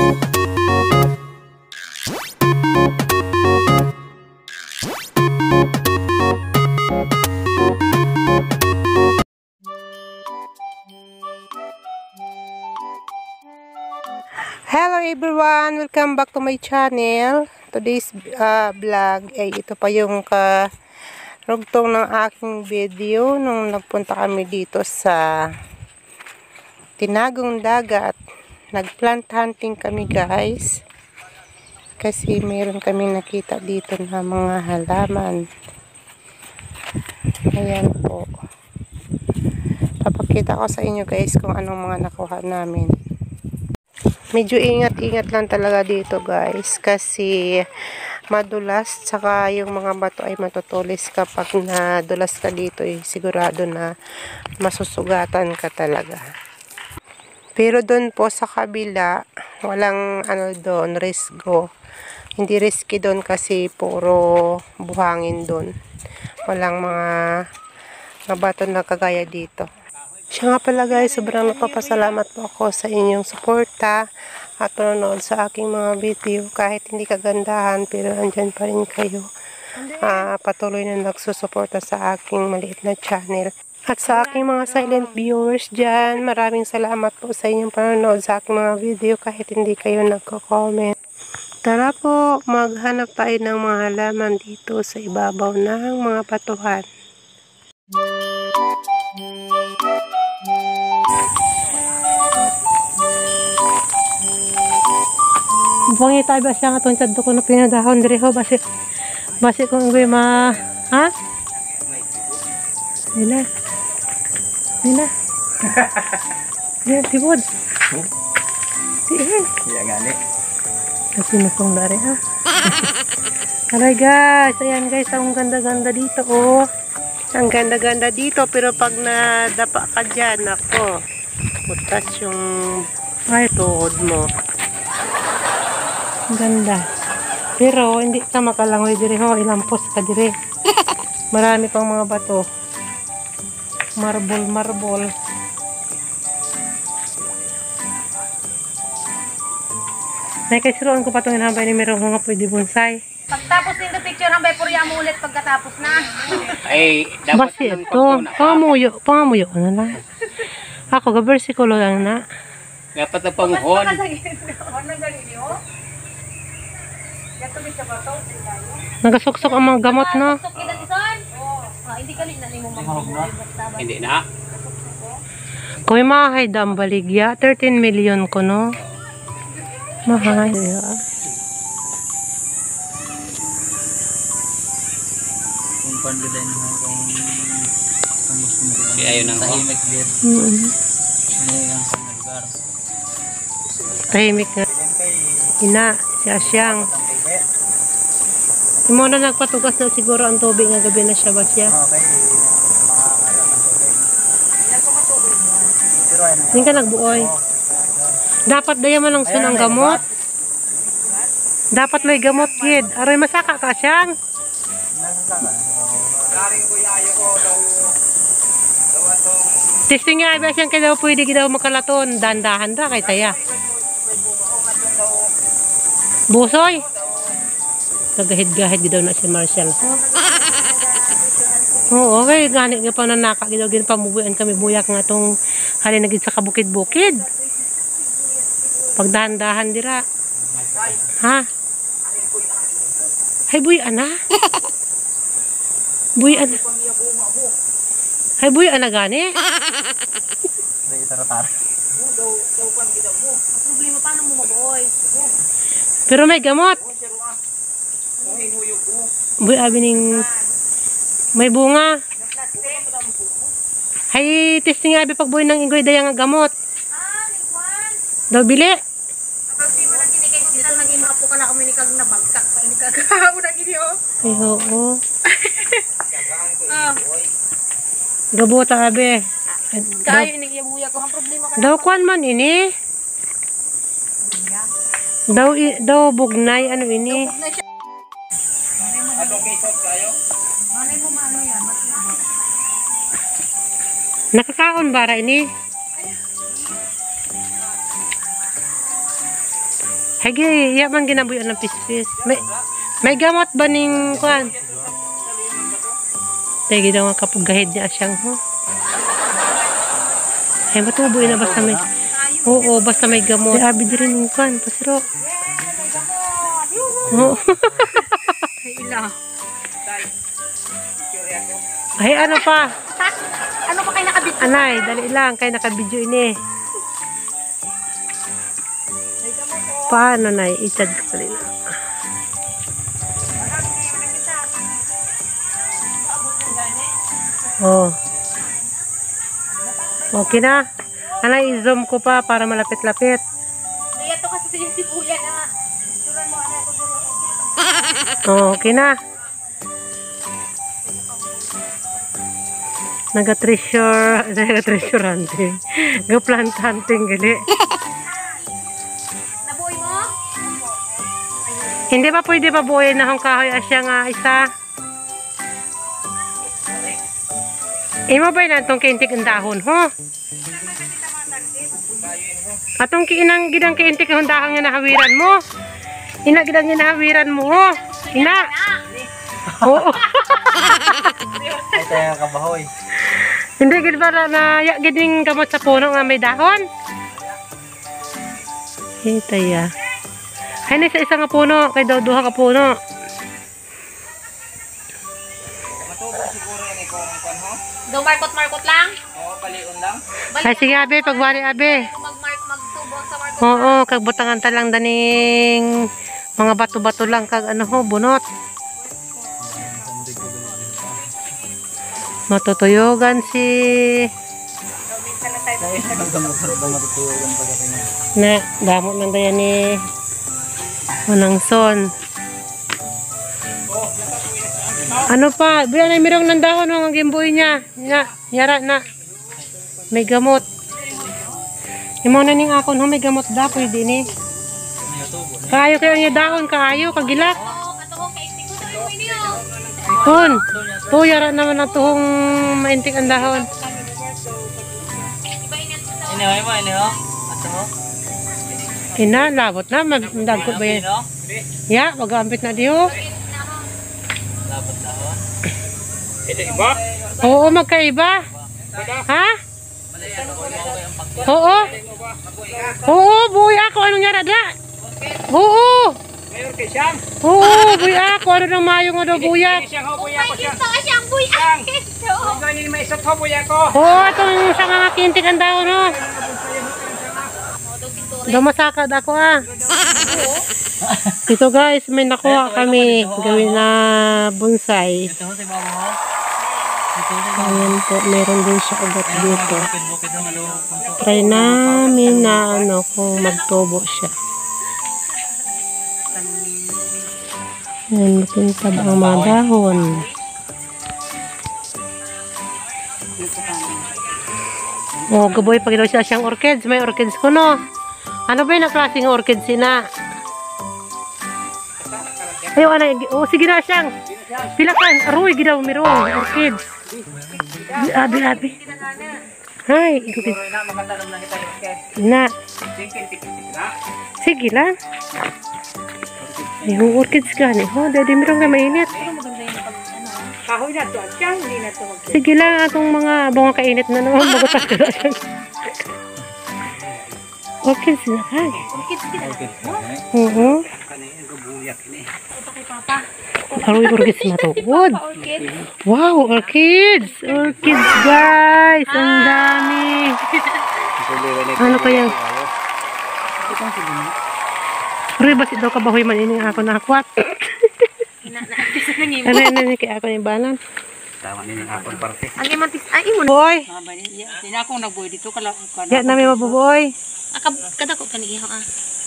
Hello everyone! Welcome back to my channel. Today's vlog ay ito pa yung karugtong ng aking video nung nagpunta kami dito sa Tinagong Dagat. Nag-plant hunting kami guys. Kasi mayroon kami nakita dito na mga halaman. Ayan po. Papakita ko sa inyo guys kung anong mga nakuha namin. Medyo ingat-ingat lang talaga dito guys kasi madulas, tsaka yung mga bato ay matutulis kapag nadulas ka dito sigurado na masusugatan ka talaga. Pero doon po sa kabila walang doon, risko. Hindi risky doon kasi puro buhangin doon. Walang mga bato na kagaya dito. Siya nga pala guys, sobrang napapasalamat po ako sa inyong suporta at panonood sa aking mga video. Kahit hindi kagandahan pero andyan pa rin kayo. Patuloy na nagsusuporta sa aking maliit na channel. At sa aking mga silent viewers dyan, maraming salamat po sa inyong panonood sa aking mga video kahit hindi kayo nagko-comment. Tara po, maghanap tayo ng mga halaman dito sa ibabaw ng mga batuhan. Buwangi tayo ba siya nga itong tiyado ko na pinadahon diri ho basi kung gue ha? Nila yan tibod tiyan iya gani kasi nakong dari ha. Aray guys, ayan guys, ang ganda-ganda dito oh. Ang ganda-ganda dito pero pag nadapa ka dyan ako putas yung tuhod mo. Ang ganda. Pero hindi ka makalangoy dire ho, ilampos ka dire. Marami pang mga bato. Marble. May kasiroon ko pa itong inambay ni Merong nga pwede bonsai. Pagtapos din yung picture, hambay puriya mo ulit pagkatapos na. Ay, dapat basi ito. Pangamuyo na lang. Ako, gabersikulo lang na. Dapat na panguhon. Nagasuksok ang mga gamot, no? Hindi na. Kung may mahay dam baligya, 13 million ko, no? Mahay. Kung pandadan mo kung ayaw nang tahimik din. Tahimik nga. Ina, si Asyang. Yung muna nagpatugas na siguro ang tubig nga gabi na siya ba siya? Okay. Hindi ka nagbuoy. Dapat daya man ang sunang gamot. Dapat may gamot kid. Aray masaka ka Asyang. Testing nga ba siyang kaya daw pwede daw makalaton. Dandahan da kay taya. Busoy. Nagahid-gahid daw na si Marshall. Oo, okay. Ganit nga pa nanaka. Daw pamubuyan kami buyak nga itong halin naging sa kabukid-bukid. Pagdahan-dahan dira. Ha? Hay buy ana. Buy ana. Hay buy ana gani. Problema paano mo mabuoy? Pero may gamot. Buy abi ning may bunga. Hay testing abi pagbuoy ng ingoy daya nga gamot. Daw bili. Kapag di mo na kinikay dito naging mga po ka na kaminikag na bagsak pa ini kagao na gini oh. Ay oo. Gabota abi. Kayo ini iyabuya ko ang problema ka. Daw kwan man ini. Daw bugnay ano ini. Nakakaon bara ini. Hagi, iya man ginabuyan ng pispis. May gamot ba ning kuan? Tegi daw nga kapugahid niya siyang ho. Ay, matuboy na basta may... Oo, basta may gamot. Ay, abi din rin yung kuan, pasiro. Oo. Ay, ano pa? Ano pa kayo nakabit? Anay, dali lang. Kaya nakabidyo ini. Paano, Nay? Itad ka pa rin. Oh. Okay na. Anay, i-zoom ko pa para malapit-lapit. Kaya to kasi yung sibuyan na. Turan mo ano ko. Oh, okay na. Naga-treasure hunting. Naga-plant hunting gali. Nabuhay mo? Hindi pa pwede pabuoyin na akong kahoy asya nga isa. Imo ba na itong kaintik ang dahon, ho? Atong kiinang gidang kaintik ang dahon nga nahawiran mo. Ina gidang nahawiran mo, ho? Ina! Oo. Ay, tayo kabahoy. Hindi gid para na giding gamot sa puno nga may dahon. Hitaya. Ay na isa nga puno, kay daw duha ka puno. Do markot-markot lang? Oo, palion lang. Ay sige abe, pagwari abe. Magtubo sa markot. Oo, kag butangan ta lang daning mga bato-bato lang kag ano ho, bunot. Matutuyogan si na damot lang dayan ni Manangson. Ano pa? Biya na mirong ng dahon ng gimboy niya. Yara na. May gamot. Imo na ning akon ho may gamot da pwede ni. Kaayo kayo niya dahon kaayo kagilak. Kun. To yara naman ang tuhong maintik ang dahon. Inihoy mo, iniho. Ato mo. Ina, labot na. Magdagkot ba yan? Ya, mag-ampit na diyo. Labot dahon. Iba? Oo, magkaiba. Ha? Oo. Oo, buhay ako. Anong yara da? Oo. Mayor kay Siyang. Oo, buhay ako. Ano nang mayong ano buyak? Siyang ho buya ko siya. Siyang buyak. Ang ganyan may isot ho buya ko. Oo, itong sa mga kintik ang daon, no? Dumasakad ako, ah. Ito, guys, may nakuha kami. Gawin na bonsai. Ito si mama mo. Ito si mama. Ayan po, meron din siya ugat dito. Bukid-bukid ng ano. Try namin na ano, kung magtubo siya. Ayan, makintab ang mga dahon. Oh, gaboy, pag daw siya siyang orchids. May orchids ko, no? Ano ba yung naklaseng orchids sina? Ayaw, ano, oh, sige na siyang. Pilakan, aroy, gidaw, mirong, orchids. Abi. Hay, ikukit. Na makatanong na kita yung Na, tikit na. sige lang. Ay, yung orchids ka, ni. Oh, dadi mirong ka mainit. Kahoy na to. Siyang hindi na to. Sige lang, atong mga bunga kainit na naman. Magutas ka na siya. Orchids na ka. Oo. Aroy, orchids matuod. Wow, orchids. Orchids, guys. Ang dami. Ano kaya? Aroy, basit daw kabahoy man ini ako nakakwat. Ano kaya ako yung banan? Tama din yung akong parte. Ang imantis ay imon. Boy. Tina akong nagboy dito kala. Ya namin mabuboy. Kada ko kani iho ah.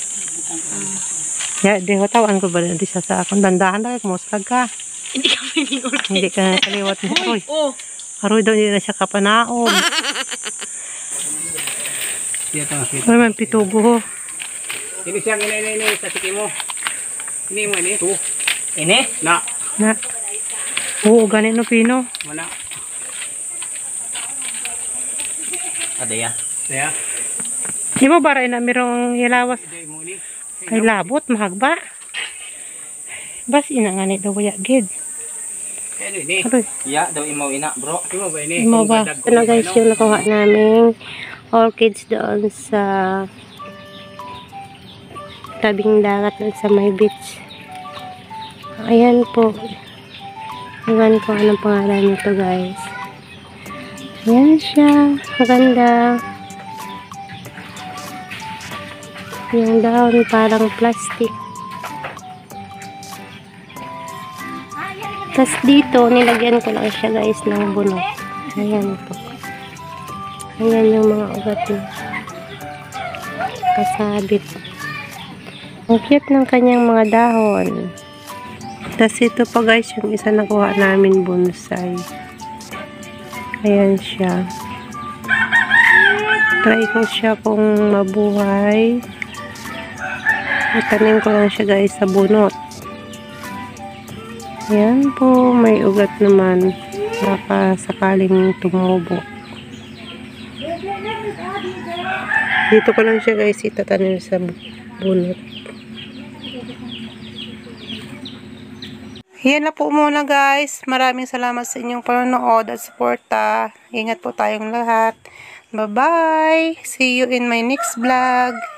Ya, di ko tawan ko ba di siya sa akong dandahan lang kumuslag ka. Hindi ka pwedeng orchid. Hindi ka kaliwat mo. Uy. Oh. Aroy daw hindi na siya kapanaog. Ano man pitugo ho. Ini siyang ini sa siki mo. Ini mo ini. Tu. Ini? Na. Na. Oo, ganit no pino. Mana? Ada ya. Saya. Di mo bara na mirong ilawas. Hindi mo ini. Ay labot, mahagba. Bas inanganit daw ya gid. Ano ini? Aroy, Iya, daw imaw ina, bro. Imo ba ini? mo ba? Ito na guys yung nakuha naming orchids doon sa tabing dagat doon sa may beach. Ayan po. Iwan ko anong pangalan nito guys. Ayan siya. Maganda. Yung daon parang plastic. Tapos dito, nilagyan ko lang siya guys ng bunot. Ayan po. Ayan yung mga ugat niya. Kasabit. Ang cute ng kanyang mga dahon. Tapos ito pa guys, yung isa nakuha namin bonsai. Ayan siya. Try ko siya kung mabuhay. Itanim ko lang siya guys sa bunot. Ayan po, may ugat naman. Baka sakaling tumubo. Dito ko lang siya guys itatanim sa bunot. Yan na po muna guys. Maraming salamat sa inyong panonood at suporta. Ingat po tayong lahat. Bye-bye! See you in my next vlog.